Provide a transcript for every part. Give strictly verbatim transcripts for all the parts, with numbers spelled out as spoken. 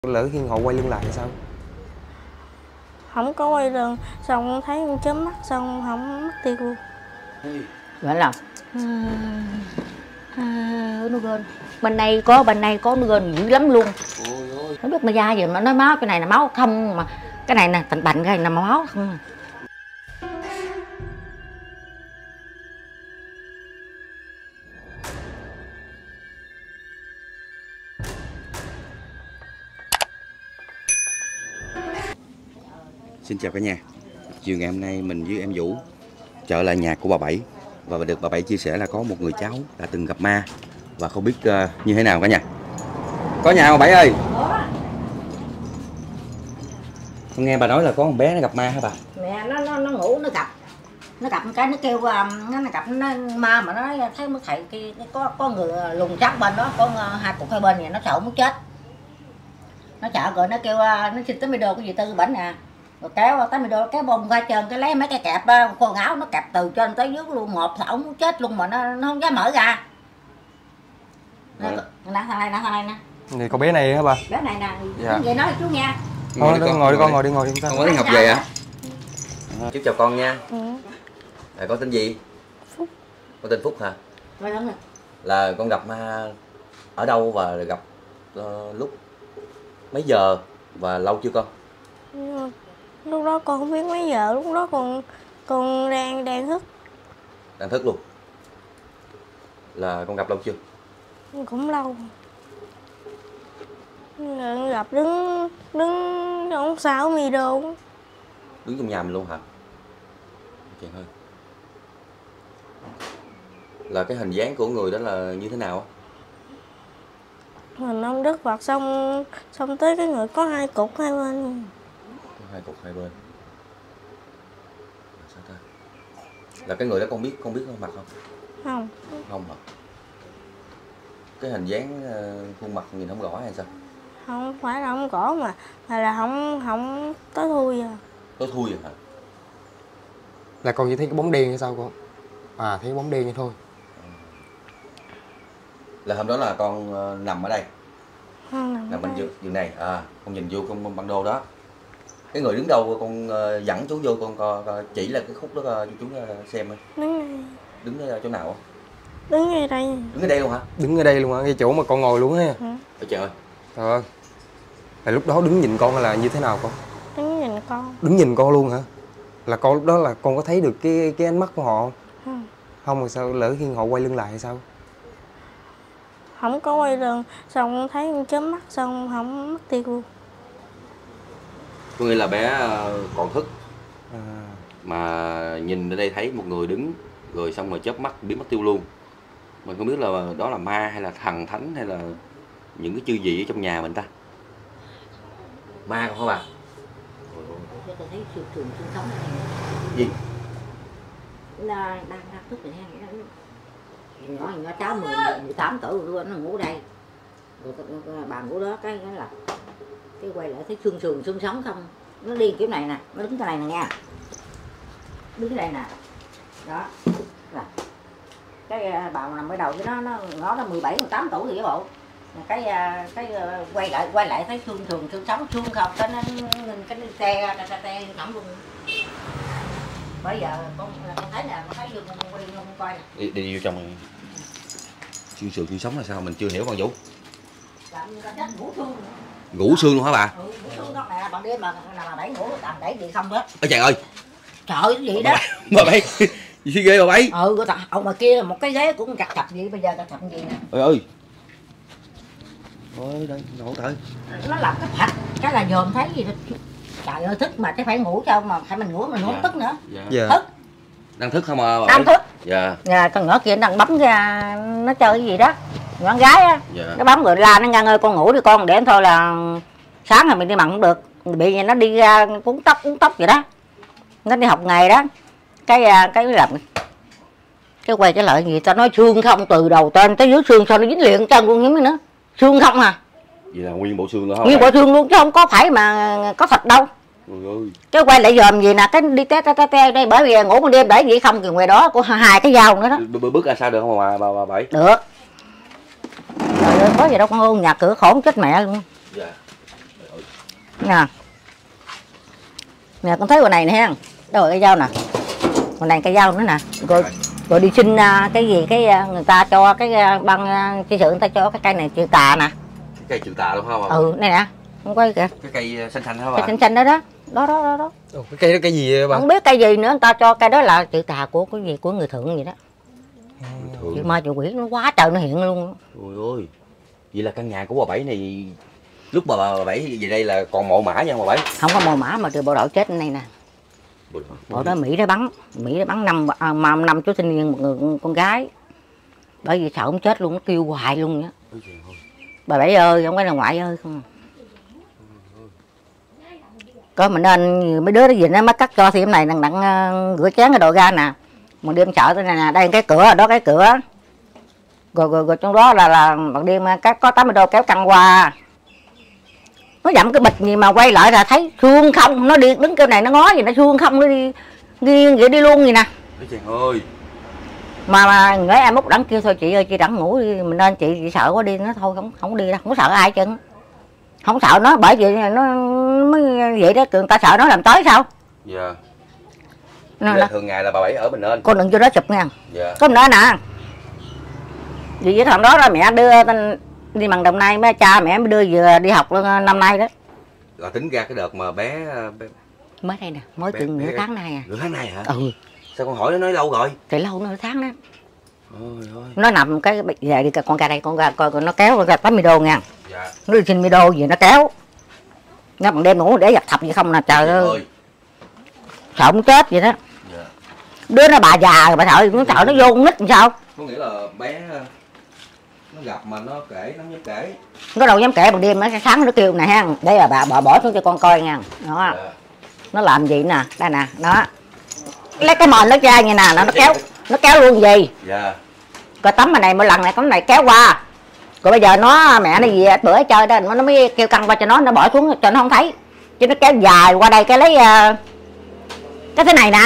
Lỡ khi họ quay lưng lại thì sao? Không có quay lưng, xong thấy con chớm mắt, xong không mất tiêu luôn. Vậy là nó gơn bên này có bên này có nó gơn dữ lắm luôn. Không biết mà da gì mà nói máu, cái này là máu không, mà cái này nè tành bành, cái này là máu không. Xin chào cả nhà. Chiều ngày hôm nay mình với em Vũ trở lại nhà của bà Bảy, và được bà Bảy chia sẻ là có một người cháu đã từng gặp ma và không biết uh, như thế nào cả nhà. Có nhà bà Bảy ơi. Con nghe bà nói là có một bé nó gặp ma hả bà? Nè, nó nó nó ngủ nó gặp nó gặp một cái nó kêu nó nó gặp nó ma, mà nó nói thấy mấy thầy kia có có người lùng chắc bên đó, có hai cục hai bên này, nó sợ muốn chết. Nó sợ rồi nó kêu nó xin tới đô cái gì tư bển nè, rồi kéo tới đô cái bông ra trơn, cái lấy mấy cái kẹp quần áo nó kẹp từ trên tới dưới luôn, một thảo muốn chết luôn mà nó nó không dám mở ra. Nè thằng này nè, thằng này nè. Này con bé này hả bà? Bé này nè. Dạ. Vậy nói chú nghe. Ngồi đi con, ngồi đi con, ngồi đi ngồi đi. Con có đi học về hả? À, chú chào con nha. Ừ. À, con tên gì? Phúc. Con tên Phúc hả? Rồi đúng rồi. Là con gặp ma ở đâu và gặp uh, lúc mấy giờ và lâu chưa con? Lúc đó con không biết mấy giờ, lúc đó con con đang đang thức. Đang thức luôn. Là con gặp lâu chưa? Cũng lâu. Gặp đứng đứng trong sáu mi đô. Đứng trong nhà mình luôn hả? Chị ơi. Là cái hình dáng của người đó là như thế nào? Hình ông Đức Phật, xong xong tới cái người có hai cục hai bên. Có hai cục hai bên. Sao ta? Là cái người đó con biết con biết mặt không? Không. Không hả? Cái hình dáng khuôn mặt nhìn không rõ hay sao? Không phải là không gõ mà mà là không không tối thui à. Tối thui hả? Là con chỉ thấy cái bóng đen hay sao con? À, thấy cái bóng đen vậy thôi. Là hôm đó là con uh, nằm ở đây. Không, nằm, nằm bên đây. giường này. À, con nhìn vô con băng đô đó. Cái người đứng đâu con uh, dẫn chú vô, con co, co, chỉ là cái khúc đó cho chú uh, xem ơi. Đứng đây. Đứng ở chỗ nào á? Đứng ngay đây. Đứng ở đây luôn hả? Đứng ở đây luôn hả? Cái chỗ mà con ngồi luôn ha. Ừ. Ôi trời ơi. Trời ơi. Là lúc đó đứng nhìn con hay là như thế nào con? Đứng nhìn con. Đứng nhìn con luôn hả? Là con lúc đó là con có thấy được cái cái ánh mắt của họ không? Không. Không rồi sao lỡ khi họ quay lưng lại hay sao? Không có quay lưng, xong thấy con chớm mắt, xong không mất tiêu luôn. Có nghĩa là bé còn thức À. mà nhìn ở đây thấy một người đứng rồi xong rồi chớp mắt biến mất tiêu luôn. Mình không biết là đó là ma hay là thần thánh hay là những cái chư gì ở trong nhà mình ta. Ma không hả bà? Tôi thấy trường trường sinh sống Gì? Là đang đang thức rồi ha. Nhỏ nhỏ cháu mười mười tám tuổi rồi nó ngủ đây. Rồi bà ngủ đó cái cái là cái quay lại thấy xương sườn xương sống không. Nó đi kiểu này nè, nó đứng cái này nè nha. Đứng đây nè. Đó. Là cái bà nằm ở đầu với nó nó ngó nó mười bảy mười tám tuổi thì bộ. Cái cái quay lại quay lại thấy xương sườn xương sống xương không, cái nó cái xe cái xe ngẫm luôn. Bây giờ con con thấy nè, con thấy vô con quay con coi nè. Đi, đi vô trong này. Xương sườn xương sống là sao mình chưa hiểu con Vũ. Ngủ xương. Ngủ xương luôn hả bà? Ừ, ngủ xương đó nè, bằng đêm mà là đẩy ngủ tầm đẩy gì không đó. Ôi trời ơi. Trời ơi cái gì đó. Bà Bảy. Gì ghê bà Bảy? Ừ, cái ông mà kia là một cái ghế cũng cặt cặt gì, bây giờ cặt cặt gì nè. Ôi ơi. Ôi đây, ngủ tới. Nó làm cái phạch, cái là dòm thấy gì đó. Trời ơi thức mà cái phải ngủ sao mà phải mình ngủ mình không Dạ. tức nữa. Dạ. Dạ. Thức. Đang thức không à bà? Đang thức. Dạ. Dạ, con nhỏ kia đang bấm ra nó chơi cái gì đó. Nhỏ gái á. Dạ. Nó bấm rồi la nó Ngân ơi con ngủ đi con, để thôi là sáng rồi mình đi mặn không được. Bị vậy nó đi ra cuốn tóc cuốn tóc vậy đó. Nó đi học nghề đó. Cái cái làm cái quay trở lại gì tao nói xương không, từ đầu tên tới dưới xương sao nó dính liền chân con nhím nữa. Xương không à. Vậy là nguyên bộ xương đó hả? Nguyên bộ xương luôn chứ không có phải mà có thịt đâu. Ôi ơi. Cái quay lại dòm gì nè, cái đi té té té té đây, bởi vì ngủ một đêm để vậy không thì ngoài đó có hai cái dao nữa đó. Bước ra sao được không bà bà bà Bảy? Được. Trời ơi có gì đâu con ơi, nhà cửa khổ chết mẹ luôn. Dạ. Nè. Nè con thấy con này nè ha. Đâu rồi cây dao nè. Con này cây dao nữa nè. Rồi rồi đi xin cái gì cái người ta cho cái băng chi sự người ta cho cái cây này chữ tà nè. Cái cây chữ tà đúng không? Ừ, này nè. Không có kìa. Cái cây xanh xanh hả bà? Cây xanh xanh đó đó. Đó đó đó đó. Ồ, cái cây đó cây gì vậy bà? Không biết cây gì nữa, người ta cho cây đó là chữ tà của cái gì của người thượng vậy đó. Thường. Chữ ma chữ quỷ nó quá trời nó hiện luôn. Ôi ôi. Vậy là căn nhà của bà Bảy này lúc mà bà Bảy về đây là còn mộ mã nha bà Bảy. Không có mồ mã mà trừ bộ đội chết ở đây nè. Bộ đó Mỹ đã bắn, Mỹ đã bắn năm à, năm chú sinh viên một người con gái. Bởi vì sợ ông chết luôn, nó kêu hoài luôn á. Bà Bảy ơi, không phải là ngoại ơi không. Có mình nên mấy đứa đó gì nó mất cắt cho thì hôm này đặng đặng uh, rửa chén cái đồ ra nè. Mình đêm chợ thế này nè, đây cái cửa, đó cái cửa. Rồi rồi, rồi trong đó là là bằng đêm các có tám mươi đô kéo căng qua. Nó dặm cái bịch gì mà quay lại là thấy xương không, nó đi đứng kêu này nó ngó gì nó xương không, nó đi nghiêng vậy đi luôn gì nè. Ơi. Mà mà người em út đặng kêu thôi chị ơi chị đặng ngủ đi, mình nên chị, chị sợ quá đi nó thôi không không đi đâu, không sợ ai chân. Không sợ nó bởi vì nó mới vậy đó, người ta sợ nó làm tới sao? Dạ. Nó, Là thường ngày là bà Bảy ở mình nên. Con đừng cho nó chụp nha. Dạ. Có nữa nè. Vì với thằng đó là mẹ đưa đi bằng Đồng Nai, mấy cha mẹ mới đưa vừa đi học năm nay đó. Là tính ra cái đợt mà bé, bé... mới đây nè, mới chừng nửa tháng nay à. Nửa tháng nay hả? Ừ. Sao con hỏi nó nói lâu rồi? Thì lâu nửa tháng đó. Ôi ôi. Nó nằm cái về đi con ra đây con ra coi nó kéo ra tám mươi đô nha. Dạ. Nó đi xin mươi đô gì nó kéo. Nó bằng đêm ngủ để giặt thập gì không nè trời ơi. ơi. Sợ không chết vậy đó. Dạ. Đứa nó bà già rồi bà sợ nó sợ nó vô con nít làm sao? Có nghĩa là bé nó gặp mà nó kể, nó dám kể. Nó đâu dám kể bằng đêm nó sáng nó kêu nè ha, để là bà bà bỏ xuống cho con coi nha. Đó. Dạ. Nó làm gì nè, đây nè, đó. Lấy cái mền nó ra như nè, nó kéo, nó kéo luôn gì. Dạ. Coi tấm này mỗi lần này tấm này kéo qua. Rồi bây giờ nó mẹ nó gì bữa chơi đó nó mới kêu căng qua cho nó, nó bỏ xuống cho nó không thấy. Chứ nó kéo dài qua đây cái lấy uh, cái thế này nè.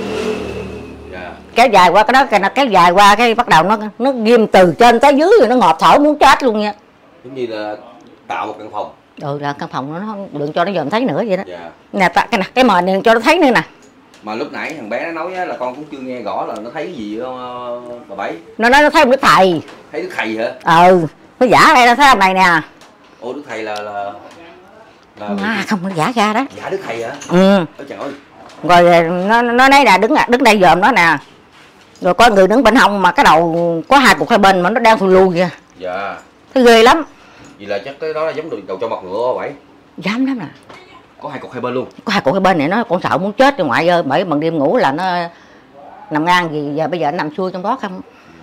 Dạ. Kéo dài qua cái đó, cái nó kéo dài qua cái bắt đầu nó nó ghim từ trên tới dưới rồi nó ngọt thở muốn chết luôn nha. Giống như là tạo một căn phòng. Ừ là căn phòng nó không đừng cho nó dòm thấy nữa vậy đó. Dạ. Nè cái nè cái mền này cho nó thấy nữa nè. Mà lúc nãy thằng bé nó nói là con cũng chưa nghe rõ là nó thấy cái gì không bà Bảy? Nó nói nó thấy một đứa thầy. Thấy Đức Thầy hả? Ừ, nó giả đây nó thấy ông này nè. Ồ Đức Thầy là là, là... À, không nó giả ra đó. Giả Đức Thầy hả? Ừ. Ôi trời ơi. Rồi nó nó nói là đứng đứng đây dòm nó nè. Rồi có người đứng bên hông mà cái đầu có hai cục hai bên mà nó đang thù lùi kìa. Dạ. Thấy ghê lắm. Vậy là chắc cái đó là giống đầu cho mặt ngựa bà Bảy. Dám lắm nè. Có hai cục hai bên luôn. Có hai cục hai bên này nó con sợ muốn chết rồi ngoại ơi, bởi bằng đêm ngủ là nó nằm ngang gì giờ bây giờ nó nằm xuôi trong đó không.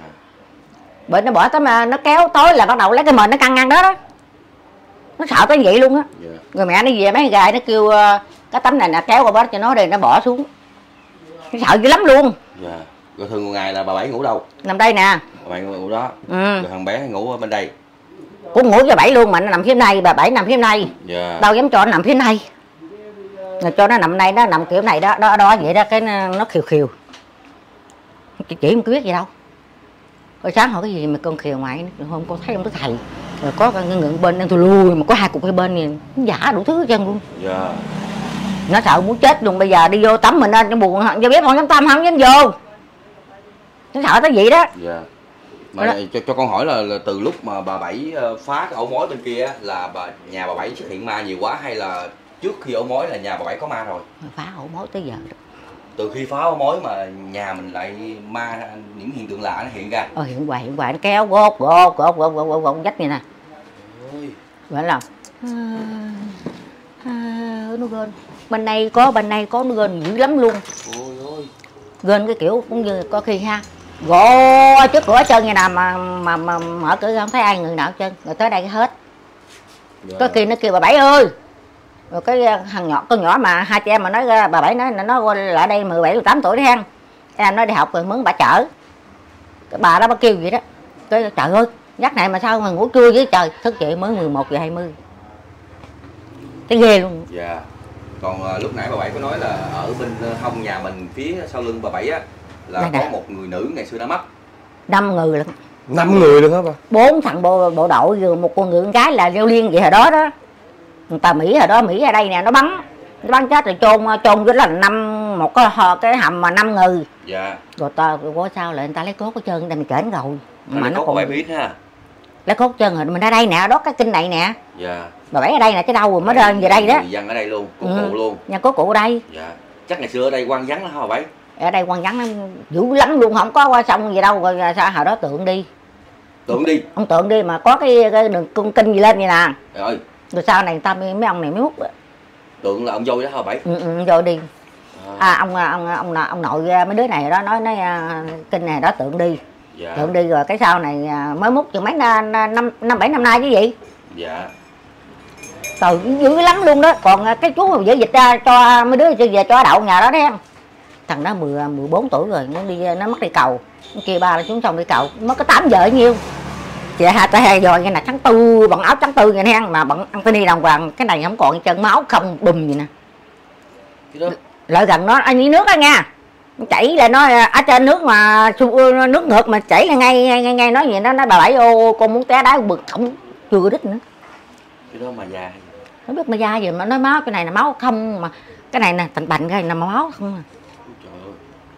Bởi nó bỏ tấm nó kéo tối là bắt đầu lấy cái mền nó căng ngang đó đó. Nó sợ tới vậy luôn á. Yeah. Rồi mẹ nó về mấy gài nó kêu cái tấm này nè kéo qua bớt cho nó đây nó bỏ xuống. Nó sợ dữ lắm luôn. Dạ. Rồi thường một ngày là bà Bảy ngủ đâu? Nằm đây nè. Bà Bảy ngủ đó. Ừ. Rồi thằng bé ngủ ở bên đây. Cũng ngủ cho Bảy luôn mà nó nằm phía này, bà Bảy nằm phía này. Dạ. Đâu dám cho nó nằm phía này. Rồi cho nó nằm này đó, nằm kiểu này đó, đó đó vậy đó cái nó, nó khiều khiều. Chị chỉ không biết gì đâu. Rồi sáng hỏi cái gì mà con khiều ngoại hôm con thấy ông có thầy. Rồi có cái ngượng bên đang tôi lui mà có hai cục hai bên này giả đủ thứ chân luôn. Dạ. Nó sợ muốn chết luôn, bây giờ đi vô tắm mình lên cho buồn cho biết không dám tắm không dám vô. Nó sợ tới vậy đó. Dạ. Mà cho, cho con hỏi là, là từ lúc mà bà Bảy phá cái ổ mối bên kia là bà nhà bà Bảy xuất hiện ma nhiều quá hay là trước khi ổ mối là nhà bà Bảy có ma rồi? Phá ổ mối tới giờ đó. Từ khi phá ổ mối mà nhà mình lại ma, những hiện tượng lạ nó hiện ra. Ờ hiện hoài hiện hoài nó kéo gốt gốt gốt gốt gốt gốt gốt vách như nè. Ôi. Vậy là à, à, nó gên bên này có bên này có nó gên dữ lắm luôn. Ôi ôi. Gên cái kiểu cũng như có khi ha gỗ trước cửa chân như nào mà, mà mà mở cửa không thấy ai người nào chân rồi tới đây cái hết. Dạ. Có khi nó kêu bà Bảy ơi. Rồi cái thằng nhỏ con nhỏ mà hai chị em mà nói ra bà Bảy nói nó qua lại đây mười bảy mười tám tuổi đi ha. Em nói đi học rồi mướn bà chở. Cái bà đó bà kêu vậy đó. Cái trời ơi, giấc này mà sao mà ngủ trưa với trời, thức dậy mới mười một giờ hai mươi. Thấy ghê luôn. Dạ. Còn uh, lúc nãy bà Bảy có nói là ở bên hông nhà mình phía sau lưng bà Bảy á là đây có nè. Một người nữ ngày xưa đã mất. Năm người lận. Năm người luôn hả bà? Bốn thằng bộ bộ đội rồi một con người con gái là leo liên vậy hồi đó đó. Người ta Mỹ hồi đó Mỹ ở đây nè nó bắn, nó bắn chết rồi chôn chôn với là năm một cái cái hầm mà năm người. Dạ. Rồi ta có sao lại người ta lấy cốt hết trơn, mình kể rồi. Mà nó còn phải biết ha. Lấy cốt trơn rồi mình ở đây nè, đó cái kinh này nè. Dạ. Bà Bảy ở đây nè, chứ đâu rồi mới lên về đây đó. Người dân ở đây luôn, cốt ừ. cụ luôn. Nhà cốt cụ ở đây. Dạ. Chắc ngày xưa ở đây quan vắng lắm hả bà Bảy? Ở đây quan vắng lắm, dữ lắm luôn, không có qua sông gì đâu. Rồi sao hồi đó tượng đi. Tượng đi. Ông tượng đi mà có cái, cái đường cung kinh gì lên vậy nè. Rồi. Rồi sau này người ta mấy ông này mới hút. Tượng là ông Dôi đó hả bà Bảy? Ừ, ừ, rồi đi. À. À, ông, ông ông ông nội mấy đứa này đó nói nói kinh này đó tượng đi. Dạ. Tượng đi rồi cái sau này mới múc chừng mấy năm năm bảy năm nay chứ gì. Dạ. Trời dữ lắm luôn đó. Còn cái chú mà giữ dịch ra cho mấy đứa về cho đậu nhà đó đấy. Thằng đó mười mười bốn tuổi rồi, nó đi nó mất đi cầu. Cái kia ba là xuống sông đi cầu, mất có tám giờ nhiêu. Chị hai tay hai rồi cái này trắng tư, bằng áo trắng tư vậy nè, mà bằng Anthony đồng hoàng, cái này không còn chân máu không bùm gì nè. Cái đó Lại gần nó anh đi nước đó nha. Chảy là nó ở trên nước mà nước ngược mà chảy là ngay ngay ngay nói gì đó, nó bà Bảy ô con muốn té đá bực không chưa đít nữa. cái đó mà già. Nó biết mà da gì mà nói máu, cái này là máu không, mà cái này nè tành tành cái này là máu không à. Trời ơi.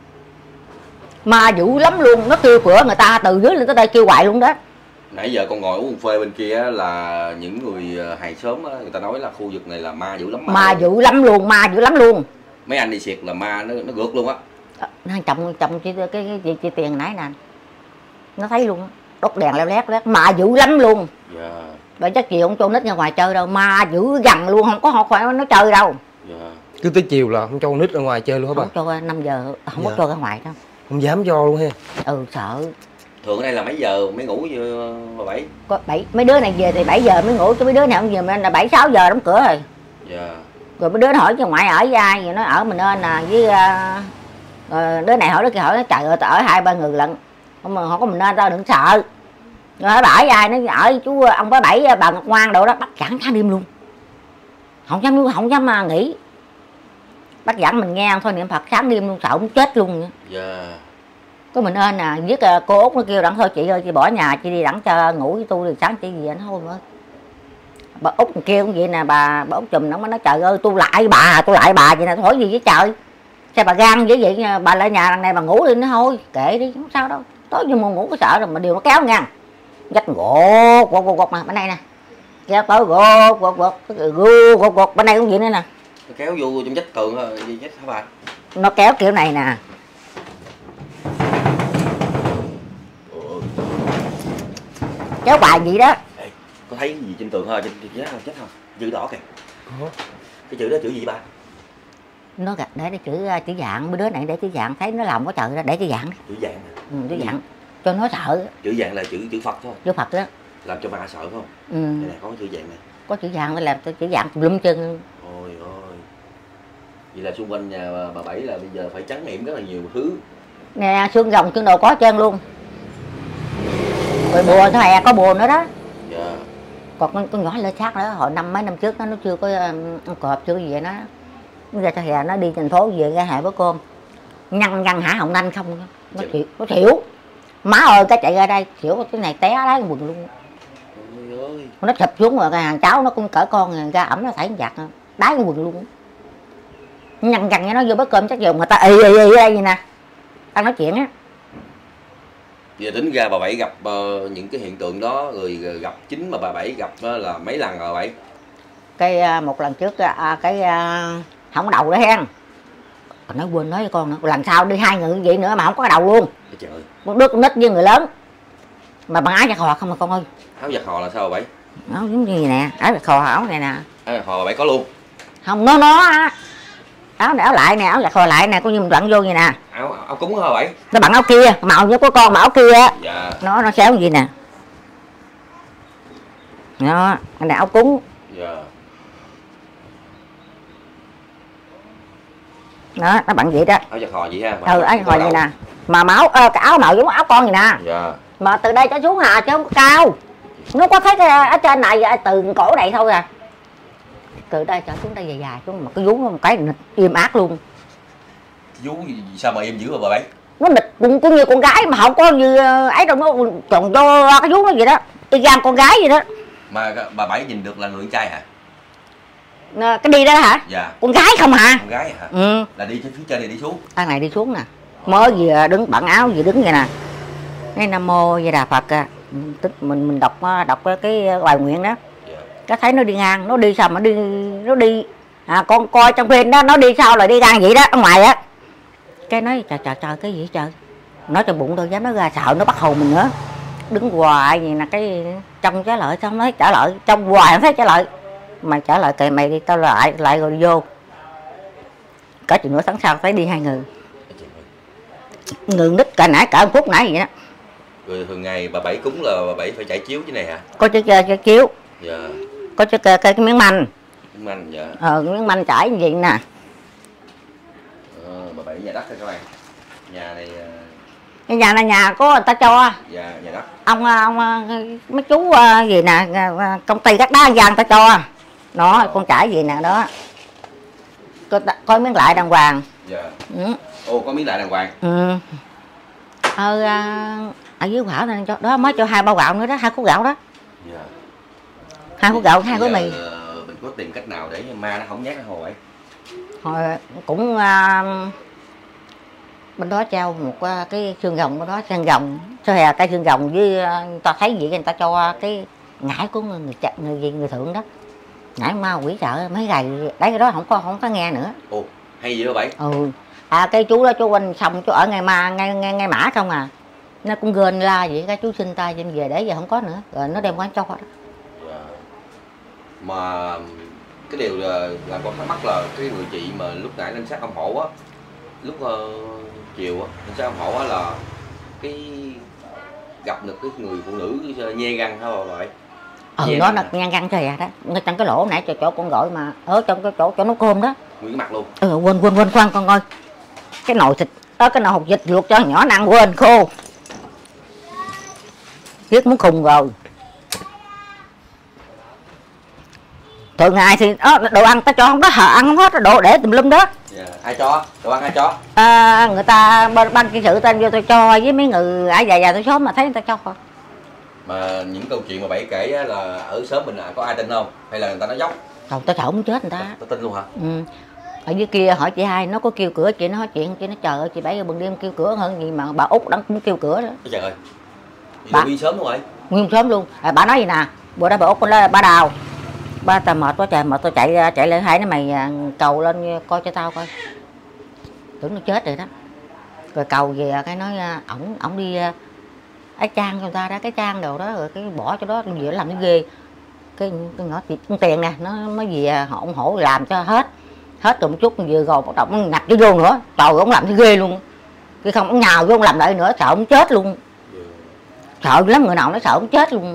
Mà dữ lắm luôn, nó kêu cửa người ta từ dưới lên tới đây kêu hoài luôn đó. Nãy giờ con ngồi uống phê bên kia là những người hàng xóm người ta nói là khu vực này là ma dữ lắm. Ma dữ lắm luôn, ma dữ lắm luôn. Mấy anh đi xiệt là ma nó nó gượt luôn á. À, chồng chồng chị cái cái chị, chị tiền nãy nè, nó thấy luôn, đốt đèn leo lét lét, ma dữ lắm luôn. Dạ. Bởi chắc chiều không cho nít ra ngoài chơi đâu, ma dữ gần luôn, không có họ phải nó chơi đâu. Dạ. Cứ tới chiều là không cho con nít ra ngoài chơi luôn hả bà? Không cho năm giờ không Dạ. có cho ra ngoài đâu. Không dám cho luôn ha. Ừ sợ. Thường ở đây là mấy giờ mới ngủ như bà Bảy? Có bảy mấy đứa này về thì bảy giờ mới ngủ, chứ mấy đứa này không về mà là bảy sáu giờ đóng cửa rồi. Dạ. Rồi mấy đứa nó hỏi cho ngoại ở với ai, rồi nó ở mình nên nè với uh, đứa này hỏi đứa kia hỏi nó trời ơi tao ở hai ba người lận, không mà không có mình nên tao đừng sợ. Rồi hỏi bà ở với ai, nó ở chú ông bá Bảy bà Ngọc Ngoan đồ đó, bắt chẳng tháng đêm luôn, không dám không dám mà nghỉ, bắt dẫn mình nghe thôi niệm Phật sáng đêm luôn, sợ không chết luôn. Dạ. Có mình ơn nè với cô Út nó kêu đặng thôi chị ơi chị bỏ nhà chị đi đặng cho ngủ với tôi, thì sáng chị gì anh thôi mới. Bà Út kêu cũng vậy nè, bà bà Út chùm nó mới nói trời ơi tôi lại bà tôi lại bà vậy nè, hỏi gì với trời sao bà gan vậy vậy, bà lại nhà đằng này bà ngủ đi nó thôi kệ đi không sao đâu, tối nhưng mà ngủ có sợ rồi mà điều nó kéo ngang dắt gột gột gột gột mà bên này nè kéo tới gột gột gột gột gột gột bên này cũng vậy nữa nè, Nó kéo vô trong vách tường gì chết hả bà? nó kéo kiểu này nè. Kéo bài vậy đó. Ê, có thấy gì trên tường thôi, trên chết không chết không? Chữ đỏ kìa. Có. Cái chữ đó chữ gì ba? Nó gạch để, để chữ chữ dạng, mấy đứa này để chữ dạng thấy nó làm có trời đó để chữ dạng. Chữ vàng nè. Ừ, chữ dạng cho nó sợ. Chữ vàng là chữ chữ Phật thôi. Chữ Phật đó. Làm cho ma sợ phải không? Ừ. Đây này có chữ vàng này. Có chữ dạng nó làm chữ dạng lum chân. Ôi ôi. Vậy là xung quanh nhà bà, bà Bảy là bây giờ phải tránh niệm rất là nhiều thứ. Nè xương rồng xương đồ có trơn luôn. Rồi bùa nó hè có bùa nữa đó. Dạ. Còn con, con nhỏ lỡ xác nữa, hồi năm mấy năm trước nó nó chưa có ăn cọp chưa gì vậy nó. Nó ra cho hè nó đi thành phố về ra hại với cơm. Nhăn nhăn hả Hồng Anh không nó thiểu, nó thiểu. Má ơi cái chạy ra đây, thiểu cái này té đá quần luôn. Ôi ơi. Nó chụp xuống rồi cái hàng cháu nó cũng cỡ con ra ẩm nó thấy giặt đá cái quần luôn. Nhăn nhăn cho nó vô bữa cơm chắc dùng người ta ì ì ì ở đây vậy nè. Đang nói chuyện á. Giờ tính ra bà Bảy gặp uh, những cái hiện tượng đó rồi gặp chính mà bà Bảy gặp uh, là mấy lần rồi bà Bảy? Cái uh, một lần trước uh, cái uh, không có đầu đó hen. Còn nói quên nói với con nữa, lần sau đi hai người vậy nữa mà không có đầu luôn. Trời ơi. Một đứa con nít với người lớn. Mà bằng áo giặt hò không mà con ơi. Áo giặt hò là sao bà Bảy? Áo giống như vậy nè, áo giặt hò áo này nè. Áo giặt hò bà Bảy có luôn. Không nó nó á. Áo này áo lại nè, áo giặt hò lại nè, có như mình đoạn vô vậy nè. Áo áo cúng hả bà Bảy? Nó bằng áo kia, màu như của con mà áo kia á. Dạ. Nó nó xéo gì nè. Đó, cái này áo cúng. Dạ. Đó, nó bằng vậy đó. Áo giặt hò vậy ha. Ừ, áo giặt hò vậy nè. Mà màu áo, cái áo màu giống áo con vậy nè. Dạ. Mà từ đây cho xuống hà chứ không có cao. Nó có thấy cái ở trên này từ cổ này thôi à. Từ đây cho xuống đây dài dài xuống mà cái vú nó một cái nịch im ác luôn. Vú gì sao mà em dữ rồi bà Bảy? Nó nịch cũng, cũng như con gái mà không có như ấy đâu, nó tròn cho cái vú nó vậy đó. Y gan con gái vậy đó. Mà bà Bảy nhìn được là người con trai hả? cái đi đó hả? Dạ. Con gái không hả? Con gái hả? Ừ. Là đi phía trên này đi xuống. Thằng này đi xuống nè, mới vừa đứng bận áo vừa đứng vậy nè, cái Nam Mô Di Đà Phật à. Tức mình mình đọc đọc cái bài nguyện đó. Dạ. Cái thấy nó đi ngang, nó đi sao mà đi nó đi à, con coi trong phim đó nó đi sao lại đi ngang vậy đó ở ngoài á. Cái nói trời trời trời cái gì trời, nói trong bụng tôi dám nói ra sợ nó bắt hồn mình nữa. Đứng hoài gì nè, cái trong trả lời xong nói trả lời trong hoài không thấy trả lời, mày trả lời kệ mày đi, tao lại lại rồi đi vô. Cả chừng nửa tháng sau thấy đi hai người, người nít cả nãy cả một phút nãy vậy đó. Rồi thường ngày bà Bảy cúng là bà Bảy phải trải chiếu chứ này hả? Có chiếc cái chiếu, Dạ. có chiếc cái, cái miếng manh, Miếng manh dạ. ờ cái miếng manh trải như vậy nè. Ờ, bà Bảy nhà đất thôi các bạn. Nhà này Cái nhà này nhà của người ta cho. dạ nhà đất. Ông ông mấy chú gì nè, công ty các đá vàng ta cho. Đó, ờ. Con trải gì nè đó. Có, có miếng lại đàng hoàng. Dạ. Ừ. Ồ có miếng lại đàng hoàng. Ừ. Ờ, ở dưới gạo này cho đó mới cho hai bao gạo nữa đó, hai khúc gạo đó. Dạ. Hai khúc gạo, hai khúc mì. Mình có tìm cách nào để ma nó không nhát cái hồ vậy? Hồi cũng uh, bên đó treo một uh, cái xương rồng, bên đó xương rồng, sao hè cái xương rồng với uh, ta thấy vậy người ta cho cái ngải của người người, người, người, người thượng đó, ngải ma quỷ sợ mấy ngày đấy, cái đó không có không có nghe nữa. Ồ hay gì đó Bảy? Ừ. À cái chú đó chú quanh xong chú ở ngay ma ngay ngay, ngay mã không à, nó cũng gên la vậy, cái chú xin tay trên về để giờ không có nữa, rồi nó đem quán cho đó. Dạ. Mà cái điều là làm con thắc mắc là cái người chị mà lúc nãy lên sát ông Hổ á, lúc uh, chiều á lên sát ông Hổ á là cái gặp được cái người phụ nữ nhe răng hả bà Bảy? Ừ nó là nhăn răng trời đó, ngay trong cái lỗ nãy cho chỗ con gọi mà ở trong cái chỗ chỗ nấu cơm đó. Nguyên cái mặt luôn. Ừ quên quên quên khoan con ơi, cái nồi thịt đó, cái nồi hột vịt luộc cho nhỏ ăn quên khô, biết muốn khùng rồi. Thường ngày thì đó, đồ ăn ta cho không có hả ăn không hết, đồ để tùm lum đó. Yeah. Ai cho? Đồ ăn ai cho? À, người ta ban kỹ sự tên vô tôi cho với mấy người ở dài dài tôi xóm mà thấy người ta cho. Mà những câu chuyện mà Bảy kể á, là ở xóm mình có ai tin không? Hay là người ta nói dốc? Không, tao sợ muốn chết người ta. Tao tin luôn hả? Ừ. Ở dưới kia hỏi chị hai nó có kêu cửa, chị nó hỏi chuyện, chị nó trời ơi chị Bảy giờ bừng đêm kêu cửa hơn gì mà bà Út đang cũng kêu cửa đó. Trời ơi. Bà đi sớm luôn rồi. Nguyên sớm luôn. À, bà nói gì nè, bữa đó bà Út con lên bà Đào. Ba tao mệt quá trời, mà tôi chạy chạy lên hai nó mày cầu lên coi cho tao coi. Tưởng nó chết rồi đó. Rồi cầu về cái nói ổng ổng đi cái trang cho người ta đó, cái trang đồ đó rồi cái bỏ cho đó về làm cái ghê. Cái cái nhỏ con tiền nè, nó mới về ông Hổ làm cho hết. Hết rồi một chút vừa rồi bắt đầu nó ngập vô vô nữa. Trời ơi, ông làm cái ghê luôn. Cái không ông nhào vô ông làm lại nữa, sợ ông chết luôn. Sợ lắm, người nào nó sợ ông chết luôn.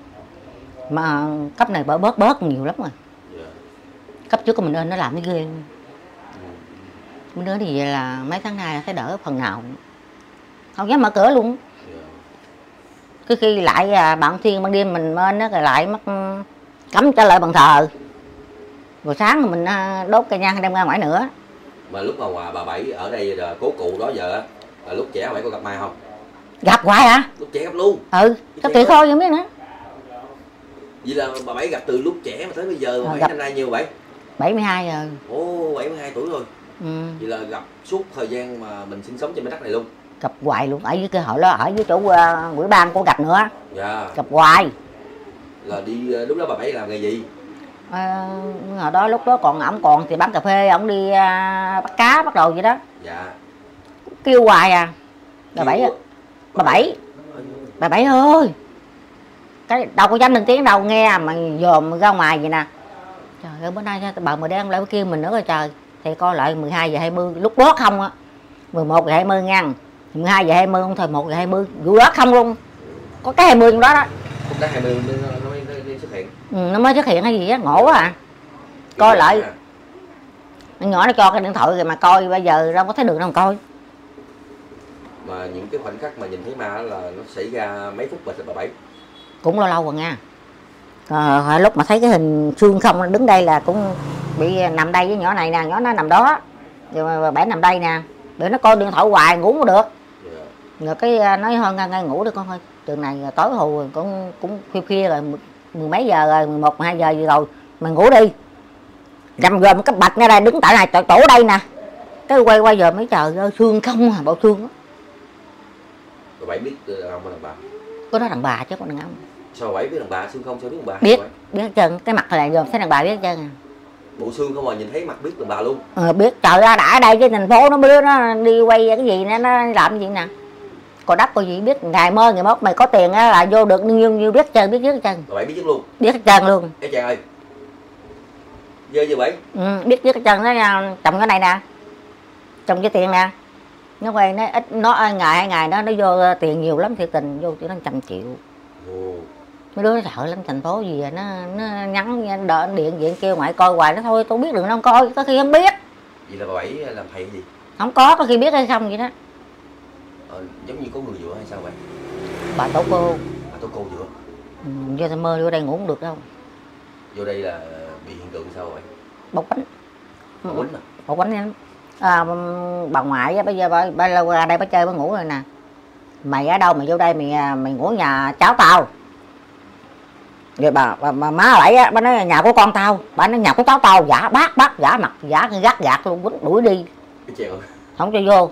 Mà cấp này bớt bớt bớt nhiều lắm rồi. Cấp trước của mình nên nó làm cái ghê luôn. Mình nói thì vậy là mấy tháng nay thấy đỡ phần nào. Không dám mở cửa luôn. Cứ khi lại bạn Thiên ban đêm mình lên nó rồi lại mất cấm trả lại bàn thờ. Rồi sáng mình đốt cây nhang đem ra ngoài nữa. Mà lúc mà bà Bảy ở đây là cố cụ đó giờ là lúc trẻ bà Bảy có gặp mai không? Gặp hoài hả? Lúc trẻ gặp luôn. Ừ, có tuyệt thôi không biết nữa. Vậy là bà Bảy gặp từ lúc trẻ mà tới bây giờ bà Bảy gặp... năm nay nhiêu Bảy? bảy mươi hai rồi. Ồ, bảy mươi hai tuổi rồi. Ừ. Vậy là gặp suốt thời gian mà mình sinh sống trên mảnh đất này luôn. Gặp hoài luôn, ở dưới cái hội đó, ở dưới chỗ uh, quỹ ban có gặp nữa. Dạ. Gặp hoài. Là đi lúc đó bà Bảy làm nghề gì? À, hồi đó lúc đó còn ổng còn thì bán cà phê, ổng đi uh, bắt cá bắt đầu vậy đó. Dạ. Kêu hoài à. Bà Bảy á. Bà Bảy. Bà Bảy ơi. Cái đâu có dám lên tiếng đâu nghe mà dòm ra ngoài vậy nè. Trời ơi bữa nay bà mười đang lại kêu mình nữa rồi trời. Thì coi lại mười hai giờ hai mươi lúc đó không á. mười một giờ hai mươi ngăn. mười hai giờ hai mươi không thời một giờ hai mươi. Vụ đó không luôn. Có cái hai mươi trong đó đó. Lúc đó hai mươi nó mới, mới xuất hiện. Ừ, nó mới xuất hiện hay gì á, ngộ quá à. Coi Cái lại. À. Nó nhỏ nó cho cái điện thoại rồi mà coi bây giờ đâu có thấy được đâu mà coi. Mà những cái khoảnh khắc mà nhìn thấy ma là nó xảy ra mấy phút bà bà Bảy? Cũng lâu lâu rồi nha. À, lúc mà thấy cái hình xương không đứng đây là cũng bị nằm đây với nhỏ này nè, nhỏ nó nằm đó. Rồi bà Bảy nằm đây nè. Để nó coi điện thoại hoài ngủ không được. Yeah. Rồi cái nói thôi ngay ngủ đi con ơi. Trường này tối hù cũng cũng khuya khuya rồi, mười mấy giờ rồi, mười một, mười hai giờ gì rồi. Mày ngủ đi. Nằm gồm cái bạch ngay đây, đứng tại này, chỗ đây nè. Cái quay qua giờ mấy trời ơi, xương không à, bộ xương đó. Bà Bảy biết đàn ông hay đàn bà? Có nói đàn bà chứ con đàn ông. Sao bà Bảy biết đàn bà, xương không sao biết đàn bà? Biết, biết hết trơn, cái mặt này gồm thấy đàn bà biết hết trơn à. Bộ xương không mà nhìn thấy mặt biết đàn bà luôn. Ờ, biết, trời ơi, đã ở đây cái thành phố nó biết nó đi quay cái gì nó, nó làm gì nè. Còn đất có gì biết, ngày mơ ngày mốt mày có tiền á là vô được nhiêu nhiêu biết hết trơn, biết hết trơn. Bà Bảy biết trước luôn. Biết hết trơn luôn. Ê chàng ơi. Dơ gì Bảy? Ừ, biết biết hết trơn, nó trồng cái này nè. Trồng cái tiền nè. Nó quay nó ít nó ngày hai ngày đó nó vô tiền nhiều lắm, thiệt tình vô chỉ nó trăm triệu. Ồ. Mấy đứa nó sợ lắm, thành phố gì à, nó nó nhắn đợi điện điện kêu ngoại coi hoài nó thôi tôi biết đừng đâu coi, có khi không biết. Vậy là bà Bảy làm thầy cái gì? Không có, có khi biết hay không vậy đó. Ờ, giống như có người dựa hay sao vậy? Bà tổ cô. À, tôi cô dựa. Ừ, vô mơ vô đây ngủ không được đâu. Vô đây là bị hiện tượng sao vậy? Bọc bánh. Bà quýnh à? Bọc bánh lắm. À, bà ngoại bây giờ bà, bà qua đây bà chơi bà ngủ rồi nè. Mày ở đâu mày vô đây mày mày ngủ nhà cháu tao. Rồi bà, bà, bà má lại á, bà nói nhà của con tao, bà nói nhà của cháu tao, giả bác bác giả mặt giả gắt gạt luôn, quýnh đuổi đi. Cái chèo. Không cho vô.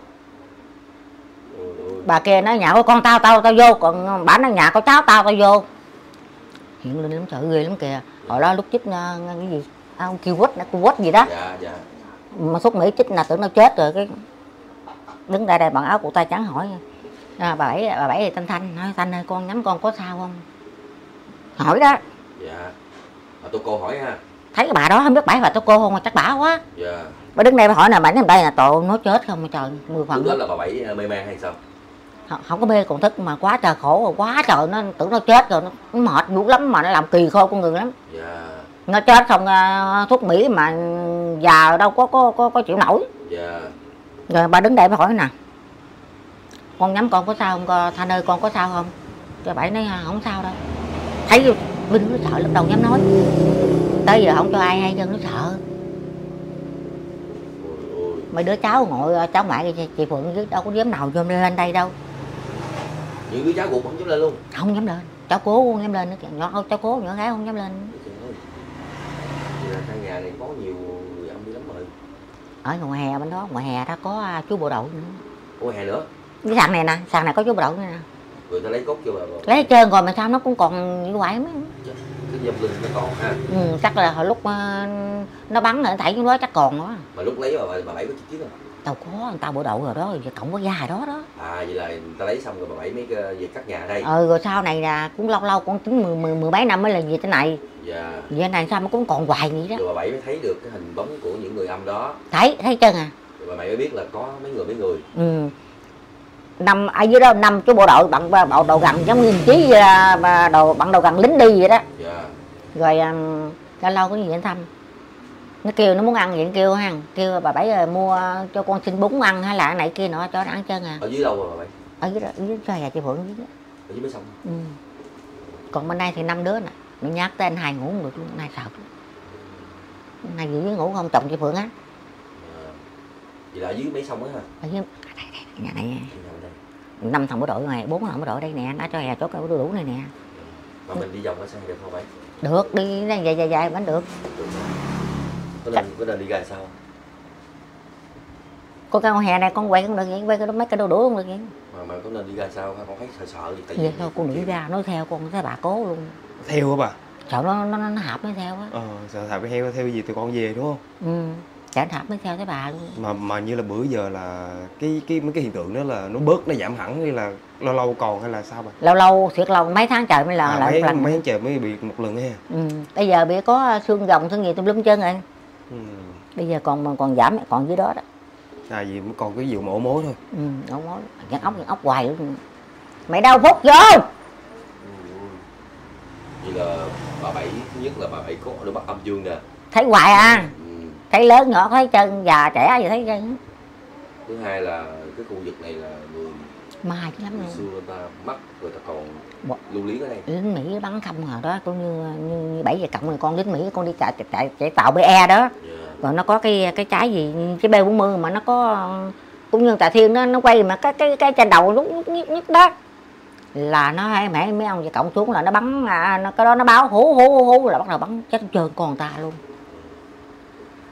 Ôi, ôi. Bà kia nói nhà của con tao tao tao vô, còn bà nói nhà của cháu tao tao vô. Hiện lên lắm, trời ghê lắm kìa. Hồi đó lúc chích cái gì à, ông kêu quýt cô quýt gì đó. Dạ dạ. Mà xuất Mỹ chích là tưởng nó chết rồi, cái đứng đây đây bằng áo cụ tay trắng hỏi à, bà Bảy bà Bảy thì Thanh Thanh nói Thanh ơi con nhắm con có sao không, hỏi đó. Dạ. À, tôi cô hỏi ha. Thấy cái bà đó không biết bả và tôi cô không mà chắc bả quá. Dạ. Bà đứng đây bà hỏi nè, bà nằm đây là tội nó chết không mà trời mười phần. Lúc đó là bà Bảy mê man hay sao? Không, không có mê còn thức mà quá trời khổ rồi, quá trời nó tưởng nó chết rồi, nó, nó mệt dữ lắm mà nó làm kỳ khôi con người lắm. Dạ. Nó chết xong uh, thuốc Mỹ mà già đâu có có có, có chịu nổi. Dạ. Rồi bà đứng đây bà hỏi nè, con nhắm con có sao không con Thanh ơi, con có sao không? Cho Bảy nói không sao đâu. Thấy Vinh nó sợ lúc đầu dám nói, tới giờ không cho ai hay dân nó sợ. Ôi, ôi. Mấy đứa cháu ngồi cháu ngoại chị Phượng chứ đâu có dám nào vô lên đây đâu. Những đứa cháu ruột không dám lên luôn? Không dám lên, cháu cố không dám lên nữa kìa, nhỏ cháu cố nhỏ gái không dám lên. Vậy là căn nhà này có nhiều người âm đi lắm rồi. Ở ngoài hè bên đó, ngoài hè đó có chú bộ đội nữa. Ủa hè nữa? Cái sàn này nè, sàn này có chú bộ đội nữa nè. Người ta lấy cốt cho bà, bà. Lấy hết trơn rồi mà sao nó cũng còn như hoài mấy. Cái dâm linh nó còn ha. Ừ, chắc là hồi lúc uh, nó bắn rồi thảy xuống đó chắc còn đó. Mà lúc lấy bà, bà Bảy có chích chiếc không? Tao có, người ta bộ đội rồi đó, rồi cộng có dài đó đó. À vậy là người ta lấy xong rồi bà Bảy mới về cắt nhà ở đây. Ừ, rồi sau này là cũng lâu lâu con tính mười, mười, mười mấy năm mới là về thế này. Dạ. Về này sao mà cũng còn hoài vậy đó. Rồi bà Bảy mới thấy được cái hình bóng của những người âm đó. Thấy, thấy chân à. Rồi bà Bảy mới biết là có mấy người mấy người. Ừ. Năm ở dưới đó năm chú bộ đội bằng bộ đầu gằn giống như chí đầu bằng đầu gằn lính đi vậy đó. Dạ. Rồi lâu lâu có gì anh thăm, nó kêu nó muốn ăn vậy, nó kêu ha, kêu bà Bảy rồi mua cho con xin bún ăn hay là cái này kia nọ cho nó ăn chân à. Ở dưới đâu rồi bà Bảy? Ở dưới đó, ở dưới nhà chị Phượng dưới đó. Ở dưới mấy sông. Ừ. Còn bên đây thì năm đứa nè, nó nhắc tới anh hai ngủ không được luôn, anh hai sợ lắm. Anh hai dưới ngủ không, chồng chị Phượng á. À. Vậy là ở dưới mấy sông á hả? Ở dưới đây, đây, nhà này Nhà ở đây. năm thằng bộ đội này, bốn thằng bộ đội đây nè, nó cho hè chỗ cái đủ đủ này nè. Mà mình đi vòng ở xe được không Bảy? Được, đi dài dài dài vẫn được. Được. Có nên, có nên đi ra sao? Con cái con hè này con quay không được vậy, quay cái mấy cái đồ đũa không được vậy. Mà, mà có nên đi ra sao con thấy sợ sợ gì? Tại Vậy thôi con đừng ra, nói theo con thấy bà cố luôn. Theo hả bà? Sợ nó nó nó hạp mới theo á. Ờ, sợ thả cái heo theo gì tụi con về đúng không? Ừ, sợ hạp mới theo tới bà luôn. Mà mà như là bữa giờ là cái cái mấy cái hiện tượng đó là nó bớt, nó giảm hẳn hay là lâu lâu còn hay là sao bà? Lâu lâu thiệt lâu mấy tháng trời mới lần À, lại mấy, một lần. mấy tháng trời mới bị một lần ha. Ừ, bây giờ bị có xương gồng xương gì tùm lum chân rồi. Ừ. Bây giờ còn còn giảm còn dưới đó đó. À gì mới còn cái vụ mổ mối thôi. Ừ, ốc mối, nhăn ốc nhăn ốc hoài luôn. Mày đâu phút vô. Vậy là bà Bảy thứ nhất là bà Bảy có đôi mắt âm dương nè. Thấy hoài à. Ừ. Thấy lớn nhỏ thấy chân già trẻ gì thấy chân. Thứ hai là cái khu vực này là người Mai chứ lắm người luôn. xưa người ta mắc người ta còn Bộ- lưu luyến ở đây. Lính Mỹ bắn không hồi đó cũng như như bảy giờ cộng rồi con lính Mỹ con đi chạy chạy chạy tàu bê e đó. Yeah. Rồi nó có cái cái trái gì cái B bốn mươi mà nó có cũng như Tà Thiên nó nó quay mà cái cái cái trên đầu lúc nhất nhất, nhất đó là nó hay mẹ mấy ông về cộng xuống là nó bắn à, nó cái đó nó báo hú hú hú là bắt đầu bắn chết trơn con ta luôn.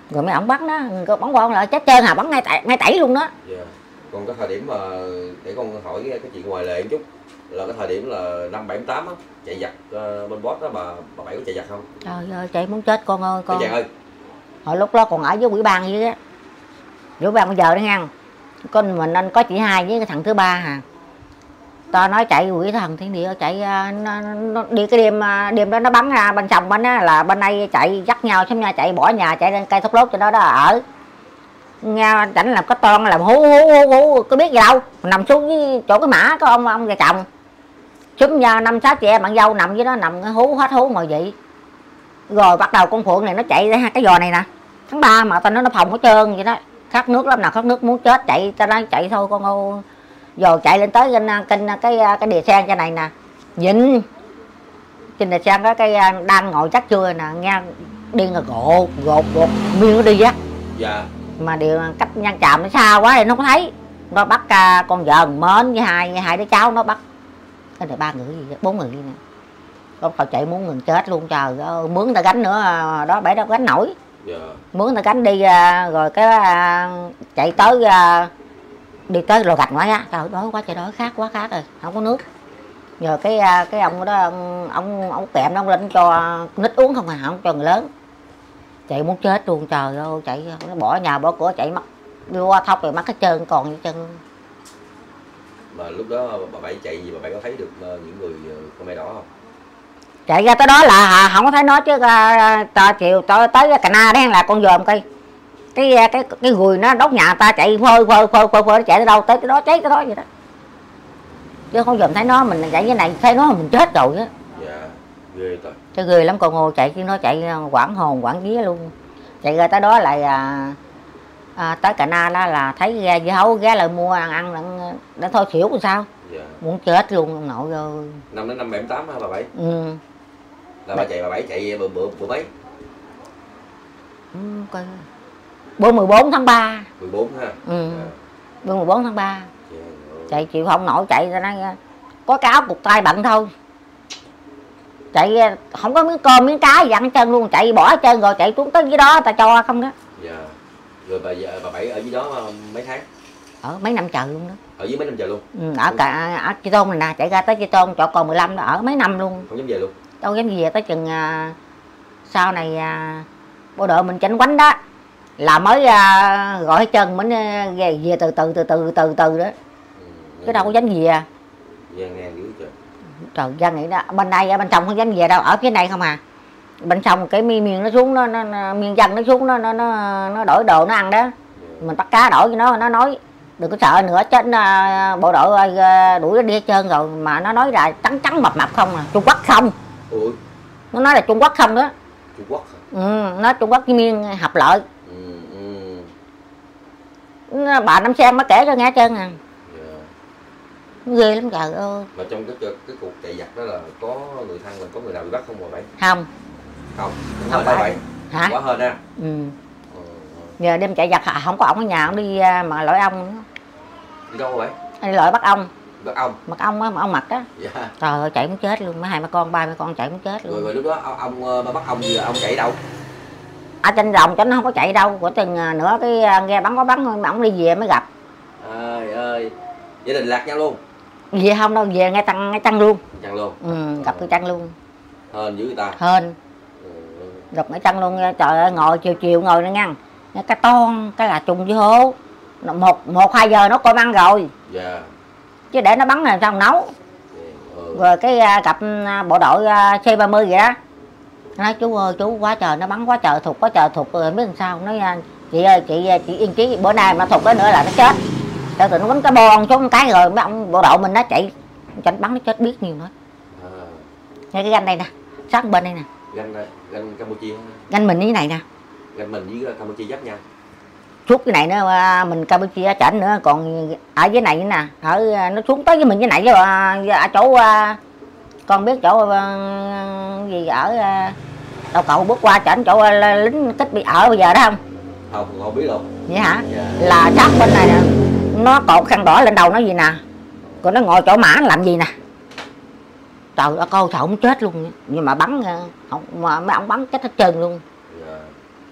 Rồi mấy ổng bắn đó, bắn qua lại chết trơn, hà bắn ngay tại ngay tẩy luôn đó. Dạ. Còn cái thời điểm mà để con hỏi cái, cái chuyện ngoài lệ một chút, là cái thời điểm là năm bảy tám á, chạy giặc uh, bên boss đó, bà bà Bảy có chạy giặc không? Trời ơi, chạy muốn chết con ơi con. Chạy ơi. Hồi lúc đó còn ở với ủy ban vậy á, ủy ban bây giờ đó nha, con mình anh có chị hai với cái thằng thứ ba hà. Tao nói chạy quỷ thần thiên địa chạy nó, nó, đi cái đêm đêm đó nó bắn ra bên sông bên á, là bên đây chạy dắt nhau xuống nhà, chạy bỏ nhà chạy lên cây thốt lốt cho đó đó ở nghe cảnh làm cái toan làm hú hú hú hú có biết gì đâu, nằm xuống với chỗ cái mã có ông ông già chồng chúng nhà năm sáu chị em bạn dâu nằm dưới đó nằm hú hết hú ngồi vậy. Rồi bắt đầu con Phượng này nó chạy ra cái giò này nè, tháng ba mà tao nói nó phòng hết trơn vậy đó, khát nước lắm nào khát nước muốn chết chạy, tao nói chạy thôi con ơi. Rồi chạy lên tới kênh kênh cái cái đìa sen trên này nè, nhìn trên đìa sen đó cái đang ngồi chắc chưa nè, nghe điên là gột gột gột miên nó đi á. Dạ. Mà điều cách nhăn chàm nó xa quá thì nó không thấy, nó bắt uh, con vợ mến với hai với hai đứa cháu nó bắt cái này ba người gì bốn người nè, có tao chạy muốn ngừng chết luôn. Trời ơi, mướn ta gánh nữa đó, bể đâu gánh nổi. Dạ. Mướn ta gánh đi uh, rồi cái uh, chạy tới uh, đi tới lò gạch ngoài á, trời đói quá trời đói, khát quá khát rồi không có nước. Nhờ cái cái ông đó ông ông, ông kèm nó lên cho nít uống không à, không cho người lớn. Chạy muốn chết luôn, trời ơi chạy nó bỏ nhà bỏ cửa chạy mất đi qua thóc rồi mất cái chân còn như chân. Mà lúc đó bà Bảy chạy gì bà Bảy có thấy được những người con mẹ đỏ không? Chạy ra tới đó là không có thấy nó chứ uh, chiều tới tới Cà Na đấy là con dòm cây cái cái cái gùi nó đốt nhà ta chạy phơi phơi phơi phơi phơi nó chạy tới đâu tới cái đó cháy cái đó vậy đó, chứ không dòm thấy nó mình chạy như này thấy nó mình chết rồi á. Dạ ghê thôi, chứ ghê lắm con ngô chạy chứ nó chạy quảng hồn quảng vía luôn. Chạy ra tới đó lại à, à, tới Cà Na đó là thấy ghe dưa hấu ghé lại mua ăn ăn để, để thôi xỉu làm sao. dạ. Muốn chết luôn ông nội ơi. Năm đến năm bảy tám hả bà Bảy? Ừ. Là bà chạy bà Bảy chạy bữa bữa bữa mấy? Ừ, coi bữa mười bốn tháng ba. mười bốn ha. Ừ. Dạ. Bữa mười bốn tháng ba. Dạ. Chạy chịu không nổi chạy ra nói có cái áo cục tay bận thôi. Chạy không có miếng cơm miếng cá gì ăn chân luôn, chạy bỏ chân rồi chạy xuống tới dưới đó ta cho không đó. Dạ. Rồi bà bà Bảy ở dưới đó mấy tháng? Ở mấy năm trời luôn đó. Ở dưới mấy năm trời luôn? Ừ, ở cả ở Chi Tôn này nè, chạy ra tới Chi Tôn chỗ còn mười lăm đó ở mấy năm luôn. Không dám về luôn? Đâu dám về tới chừng à, sau này à, bộ đội mình chỉnh quánh đó là mới à, gọi hết chân mới về, về từ từ từ từ từ từ đó. Ừ, chứ đâu có dám về. Gian ngang dữ trời. Trời dân nghĩ đó bên đây bên trong không dám về đâu, ở phía này không à. Bên trong cái miên miên nó xuống nó, nó, nó miên dân nó xuống nó nó nó, nó đổi đồ nó ăn đó. Yeah. Mình bắt cá đổi cho nó nó nói đừng có sợ nữa chết uh, bộ đội uh, đuổi nó đi hết trơn rồi mà nó nói là trắng trắng mập mập không à, Trung Quốc không. Ủa? Nó nói là Trung Quốc không đó. Trung Quốc hả? Ừ, nó Trung Quốc với miên hợp lợi. Ừ, ừ. Bà Năm Sen mới kể cho nghe hết trơn à. Yeah. Ghê lắm trời ơi. Mà trong cái cái cuộc chạy giặc đó là có người thân mình có người nào bị bắt không bà Bảy? Không. Không. Không phải. Bảy. Hả? Quá hên ha. Ừ. Ừ. Giờ đêm chạy giặc không có ổng ở nhà, ổng đi mà lội ong nữa. Đi đâu vậy? Đi lội bắt ong. Bắt ong. Bắt ong á, mà ong mặt đó. Dạ. Trời ơi chạy muốn chết luôn, mấy hai mấy con ba mấy con chạy muốn chết luôn. Rồi, rồi lúc đó ông ba bắt ong gì ông chạy đâu? Ở trên đồng cho nó không có chạy đâu, của từng nữa cái ghe bắn có bắn thôi mà ổng đi về mới gặp. Trời ơi. Gia đình lạc nhau luôn. Về không đâu, về ngay tăng ngay chăn luôn. Chăn luôn. Ừ, gặp cái chăn luôn. Hên dữ người ta. Hên. Ừ. Gặp ngay chăn luôn, trời ơi ngồi chiều chiều ngồi nữa nha. Cái ton, cái là trùng với hố. Một một hai giờ nó cơm ăn rồi. Dạ. Yeah. Chứ để nó bắn là sao nấu. Yeah. Ừ. Rồi cái gặp bộ đội C ba mươi vậy đó. Nói chú ơi chú quá trời nó bắn quá trời thục quá trời thục rồi biết làm sao. Nói chị ơi chị chị yên chí bữa nay mà thục cái nữa là nó chết. Cho tụi nó bắn cái bon xuống cái rồi mấy ông bộ đội mình nó chạy chảnh bắn nó chết biết nhiều nữa. À. Ngay cái ganh đây nè, sát bên đây nè. Ganh ganh Campuchia. Ganh mình như này nè. Ganh mình với Campuchia giáp nhau. Suốt cái này nữa mình Campuchia chảnh nữa, còn ở dưới này nè, ở nó xuống tới với mình dưới này chứ ở chỗ con biết chỗ gì ở đâu cậu bước qua chảnh chỗ lính tích bị ở bây giờ đó không? Không, không biết luôn. Vậy hả? Dạ. Là sát bên này nè, nó cột khăn đỏ lên đầu nó gì nè, còn nó ngồi chỗ mã nó làm gì nè. Trời ơi cô sợ không chết luôn, nhưng mà bắn không mà mấy ông bắn chết hết trơn luôn. Dạ.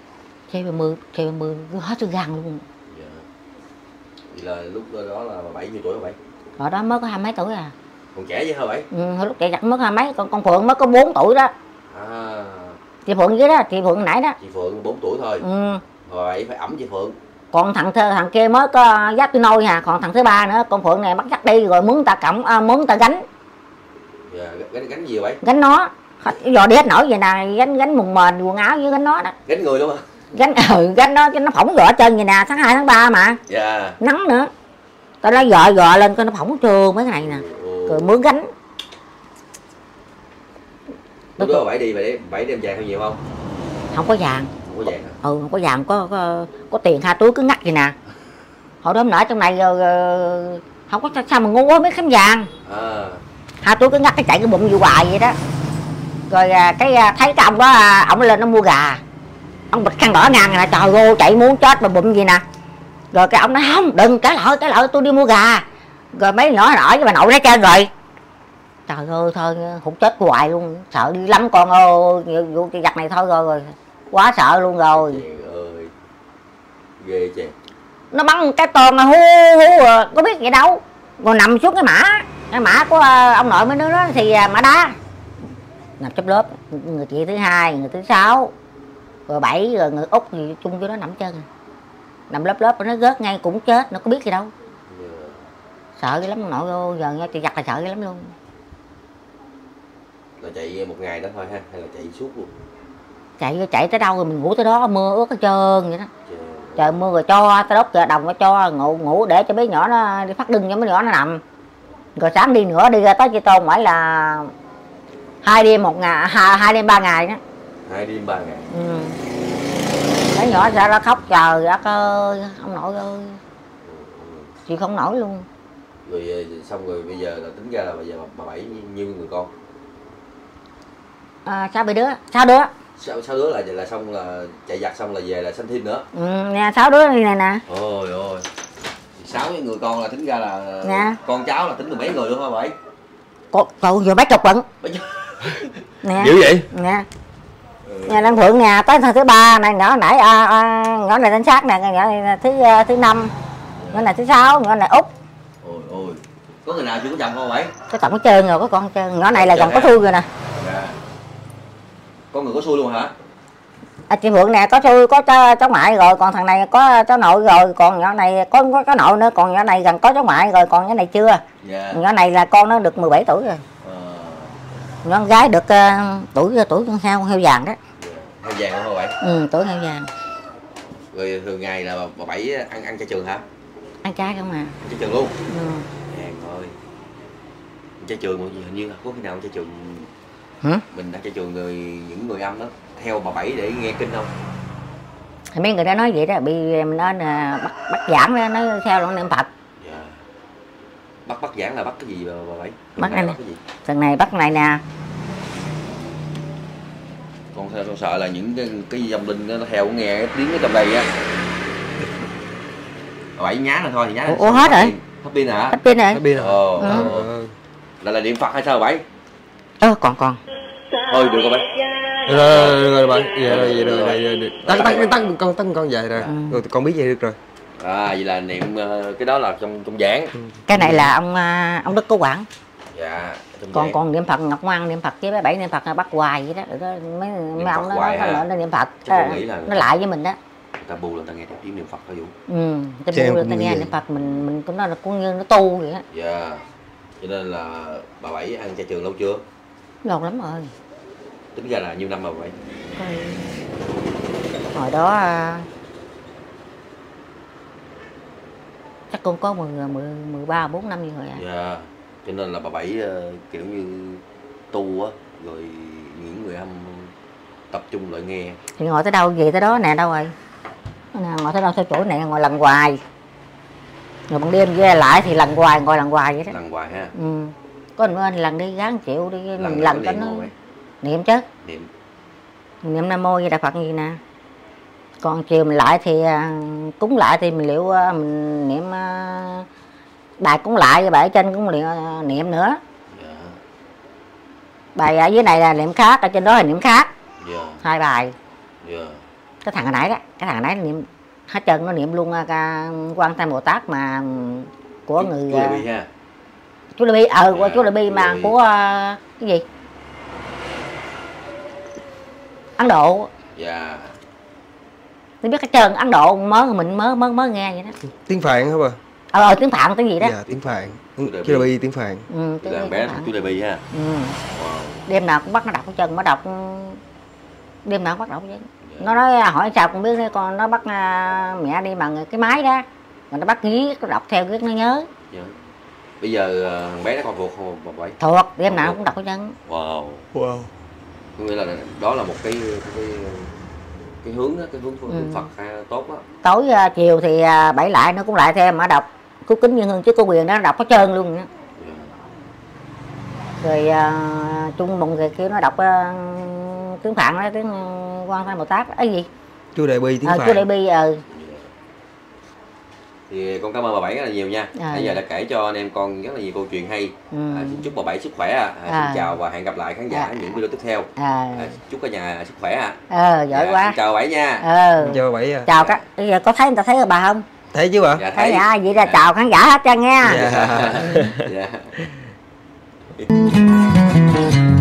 Chơi ba mươi, chơi ba mươi cứ hết sức gan luôn. Dạ. Vậy là lúc đó là bà Bảy nhiêu tuổi hả Bảy? Hồi đó mới có hai mấy tuổi à. Còn trẻ vậy hả Bảy? Ừ, lúc chạy giặt mới có hai mấy, con con Phượng mới có bốn tuổi đó. À. Chị Phượng dưới đó, chị Phượng nãy đó. Chị Phượng bốn tuổi thôi. Ừ. Rồi Bảy phải ẩm chị Phượng. Còn thằng thằng kia mới có dắt đi nôi hà, còn thằng thứ ba nữa, con Phượng này bắt dắt đi rồi muốn ta cõng, à, muốn ta gánh. Dạ, gánh gánh gì vậy? Gánh nó. Giờ đi hết nổi vậy nè, gánh gánh mùng mền quần áo với gánh nó đó. Gánh người luôn hả? Gánh ừ, gánh nó cho nó phỏng gỡ chân vậy nè, tháng hai tháng ba mà. Dạ. Nắng nữa. Tao nói gợ gợ lên cho nó phỏng trường mấy cái này nè. Ừ. Rồi mướn gánh. Lúc đó Bảy đi Bảy Bảy đem vàng theo nhiều không? Không có vàng. Không có vàng hả? Ừ, không có vàng, có có, có tiền hai túi cứ ngắt vậy nè. Hồi đó nở trong này rồi, rồi không có sao mà ngu quá mấy khám vàng. À. Hai túi cứ ngắt cái chạy cái bụng vô hoài vậy đó. Rồi cái thấy cái ông đó, ông lên nó mua gà. Ông bịch khăn đỏ ngang nè, trời ơi chạy muốn chết mà bụng gì nè. Rồi cái ông nói không, đừng cái lợi cái lợi tôi đi mua gà. Rồi mấy nhỏ nổi với bà nội nó trên rồi. Trời ơi thôi hụt chết hoài luôn, sợ đi lắm con ơi, vụ cái giặt này thôi rồi rồi. Quá sợ luôn rồi. Trời ơi. Ghê chàng. Nó bắn cái con hú hú rồi, có biết gì đâu. Rồi nằm xuống cái mã, cái mã của ông nội mấy đứa đó thì mã đá. Nằm trong lớp, người chị thứ hai, người thứ sáu, rồi bảy, rồi người út thì chung với nó nằm chân. Nằm lớp lớp nó rớt ngay cũng chết, nó có biết gì đâu. Yeah. Sợ cái lắm ông nội ơi, giờ nghe chị giặt là sợ cái lắm luôn. Là chạy một ngày đó thôi ha, hay là chạy suốt luôn? Chạy chạy tới đâu rồi mình ngủ tới đó, mưa ướt hết trơn vậy đó. Trời, Trời mưa rồi cho, tới đốt chợ đồng nó cho, ngủ ngủ để cho mấy nhỏ nó đi phát đưng cho mấy nhỏ nó nằm. Rồi sáng đi nữa, đi ra tới Chi Tôn phải là hai đêm một ngày, hai, hai đêm ba ngày đó. hai đêm ba ngày. Ừ. Mấy nhỏ ra nó khóc trời đất ơi, ông nội ơi. Chị không nổi luôn. Rồi xong rồi bây giờ là tính ra là bây giờ bà Bảy nhiêu người con? À, sáu đứa, sáu đứa. Sáu, sáu đứa là là xong là chạy giặt xong là về là sanh thêm nữa. Ừ, nè sáu đứa này nè. Ôi ôi. Sáu người con là tính ra là Nè. Con cháu là tính được mấy người luôn hả Bảy? Cô, cô vừa mấy chục bận. Nè. Dữ vậy? Nè. Nhà Đăng Phượng nhà tới thứ ba này, nhỏ nãy à, à, nhỏ này tên sát nè, nhỏ này thứ thứ năm, nhỏ này thứ sáu, nhỏ này út. Ôi ôi. Có người nào chưa có chồng không Bảy? Cái tổng hết trơn rồi, có con hết trơn. Nhỏ này là gần có xui rồi nè. Dạ. Có người có xui luôn hả? À, chị Phượng nè có xui có cháu, cháu ngoại rồi, còn thằng này có cháu nội rồi, còn nhỏ này có có cháu nội nữa, còn nhỏ này gần có cháu ngoại rồi, còn nhỏ này chưa. Dạ. Nhỏ này là con nó được mười bảy tuổi rồi. Ờ. Nhỏ con gái được uh, tuổi tuổi con heo heo vàng đó. Dạ. Heo vàng không hả Bảy? Ừ, tuổi heo vàng. Rồi thường ngày là bà, bà Bảy ăn ăn chay trường hả? Ăn trái không à. Ăn chay trường luôn. Ừ. Hèn ơi. Ăn chay trường mọi gì hình như là có khi nào ăn chay trường Hả? mình ăn chay trường người những người âm đó theo bà Bảy để nghe kinh không? Thì mấy người đã nói vậy đó, bị mình nên uh, bắt bắt giảng đó, nói theo luôn niệm Phật. Dạ. Bắt bắt giảng là bắt cái gì bà, bà Bảy? Bắt này, bắt cái gì? thằng này bắt này nè. Con, con sợ là những cái cái dòng linh nó theo nghe cái tiếng ở trong đây á. Bà Bảy nhá rồi thôi thì nhá. Ủa hết rồi? Hết pin hả? Hết pin rồi. Hết pin rồi. Ồ. Ừ. Ừ. Là là niệm Phật hay sao bà Bảy? Ơ còn còn. Thôi được rồi Bảy. Rồi rồi rồi rồi bạn. Vậy rồi vậy rồi vậy rồi. Tắt tắt tắt con tắt con về rồi. Ừ. Rồi con biết vậy được rồi. À vậy là niệm uh, cái đó là trong trong giảng. Cái này là ông uh, ông Đức Cố Quảng. Dạ. Trong Còn giảng. còn niệm Phật Ngọc Ngoan niệm Phật với bé Bảy niệm Phật là bắt hoài vậy đó. Rồi đó mấy mấy Phật ông nó hoài nó hả? nó niệm Phật. Chứ con À, nghĩ là- nó lại với mình đó. Người ta bù là người ta nghe được tiếng niệm Phật hả Vũ? Ừ, Chứ cái em bu cũng ta như nghe vậy. niệm Phật mình mình cũng nói là cũng như nó tu vậy á. Dạ. Cho nên là bà Bảy ăn chay trường lâu chưa? Lâu lắm rồi. Tính ra là nhiêu năm rồi bà Bảy? Coi- Hồi đó à, chắc con có mười mười mười ba bốn năm gì rồi à. Dạ. Cho nên là bà Bảy ờ, kiểu như tu á, rồi những người âm tập trung lại nghe. Thì ngồi tới đâu về tới đó nè, đâu rồi nè, ngồi tới đâu theo chỗ này ngồi lần hoài, rồi ban đêm về lại thì lần hoài ngồi lần hoài vậy đó. Lần hoài ha. Ừ. Có mình ơi lần đi gắng chịu đi mình Lần lần này cho có nó niệm không vậy? niệm chứ, Niệm. niệm Nam Mô Di Đà Phật gì nè. Còn chiều mình lại thì à, cúng lại thì mình liệu à, mình niệm à, bài cúng lại và bài ở trên cũng niệm, à, niệm nữa. Dạ. Bài ở dưới này là niệm khác, ở trên đó là niệm khác, Dạ. hai bài. Dạ. Cái thằng hồi nãy đó cái thằng đấy niệm hết trơn, nó niệm luôn ca Quan Thế Bồ Tát mà của chú, người chú Đại Bi ha. Chú Đại Bi ờ của À, chú Đại Bi chú mà Đại Bi. của uh, cái gì Ấn Độ. Dạ. Tôi biết hết trơn, Ấn Độ mới mình mới mới mới nghe vậy đó. Tiếng Phạn hả bà? Ờ, ờ tiếng Phạn tiếng gì đó. Dạ tiếng Phạn. Chú Đại Chú Đại Bi. Bi tiếng Phạn. Ừ, tiếng Là thằng tiếng bé Phạn. chú Đại Bi ha. Ừ. Wow. Đêm nào cũng bắt nó đọc hết trơn, nó đọc đêm nào cũng bắt đọc vậy. Nó nói hỏi sao con biết, con nó bắt uh, mẹ đi bằng cái máy đó, rồi nó bắt viết, nó đọc theo viết nó nhớ. Dạ. Bây giờ ờ, thằng bé nó còn thuộc không bà Bảy? Thuộc, đêm Còn nào thuộc. cũng đọc hết trơn. Wow. Wow. Có nghĩa là đó là một cái cái cái hướng đó, cái hướng, hướng Ừ. Phật ha, tốt đó. Tối uh, chiều thì uh, Bảy lại nó cũng lại thêm mà đọc Cúc Kính Nhân Hương chứ có quyền đó, nó đọc hết trơn luôn đó. Dạ. Rồi uh, Trung Mùng thì kêu nó đọc uh, tiếng Phạn đó, tiếng uh, Quan Thế Bồ Tát ấy gì Chú Đại Bi tiếng ờ, Phạn. chú Đại Bi ờ Thì con cảm ơn bà Bảy rất là nhiều nha. À, Bây giờ dạ. đã kể cho anh em con rất là nhiều câu chuyện hay. Ừ. À, xin chúc bà Bảy sức khỏe ạ. À, À. xin chào và hẹn gặp lại khán giả À. những video tiếp theo. à, À, chúc cả nhà sức khỏe ạ. ờ giỏi Dạ, quá. xin chào bà Bảy nha. Ờ Chào bà Bảy à. chào các bây giờ có thấy người ta thấy rồi bà không? Thấy chứ bà? Dạ Thấy thấy. à, vậy là Dạ. chào khán giả hết trơn nha. Dạ. Dạ.